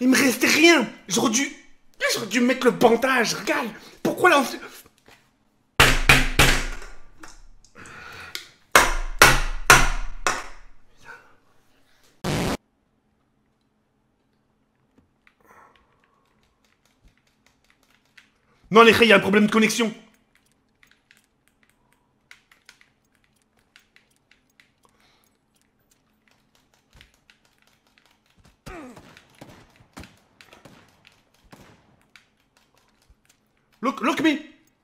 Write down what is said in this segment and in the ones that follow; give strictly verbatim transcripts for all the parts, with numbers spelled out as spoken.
Il me restait rien. J'aurais dû... J'aurais dû mettre le bandage, regarde. Pourquoi là... Non, les gars, il y a un problème de connexion. Look, look me.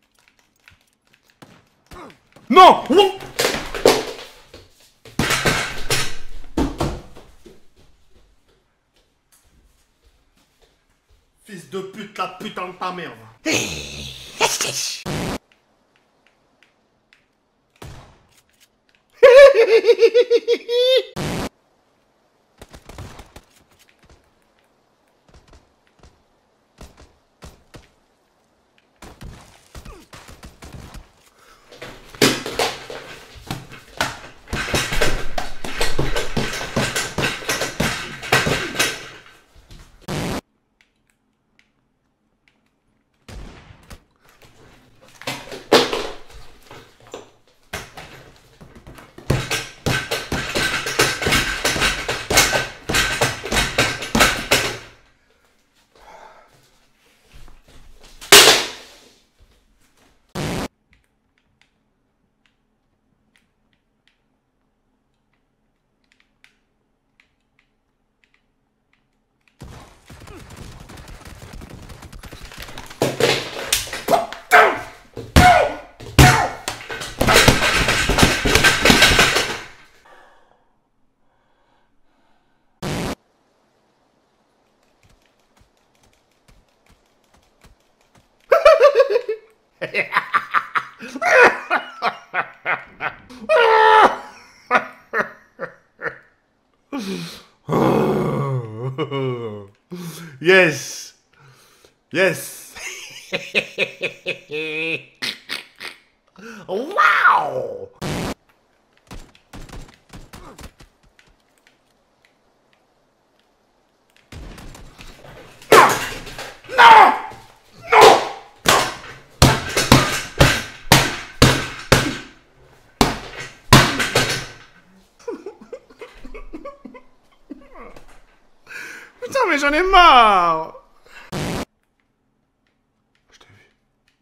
Non. Ouh. Fils de pute, la putain de ta merde. Yes. Yes. Wow. Non. Non. Putain, mais j'en ai marre. Je t'ai vu.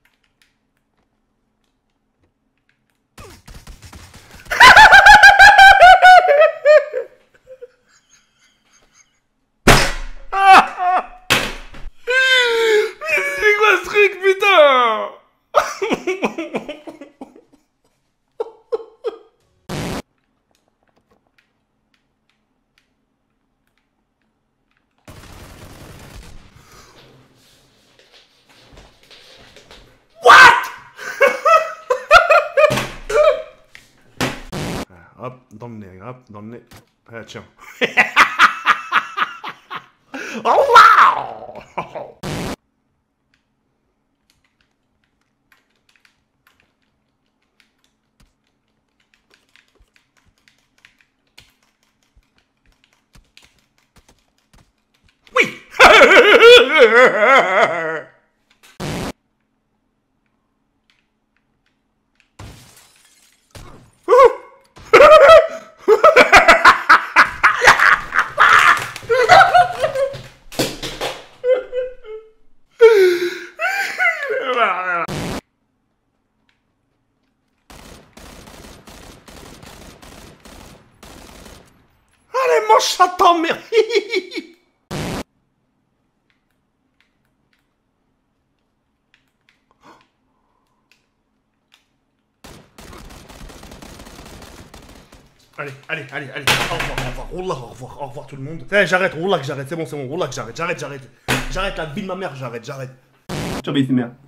C'est quoi ce truc, putain? Hop, dans le nez, hop, dans le nez. Ah, tiens. Oh, wow! Oui! Allez, mange ça, ta mère. Allez, allez, allez, allez, au revoir, au revoir, Wallah, au revoir, au revoir tout le monde. Eh, j'arrête, Wallah que j'arrête, c'est bon, c'est bon, Wallah que j'arrête, j'arrête, j'arrête. J'arrête la vie de ma mère, j'arrête, j'arrête. Ciao, bisous, mère.